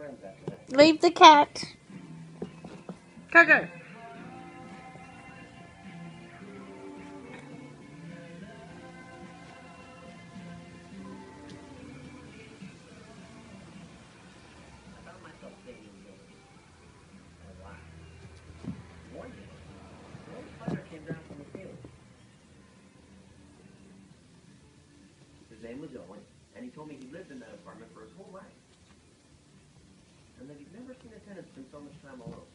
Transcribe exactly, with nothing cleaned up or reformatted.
friends after that. Leave the cat. Coco. I found myself thinking a lot. One day, an old fighter came down from the field. His name was Owen, and he told me he lived in that apartment for his whole life. And that he'd never seen a tenant spend so much time alone.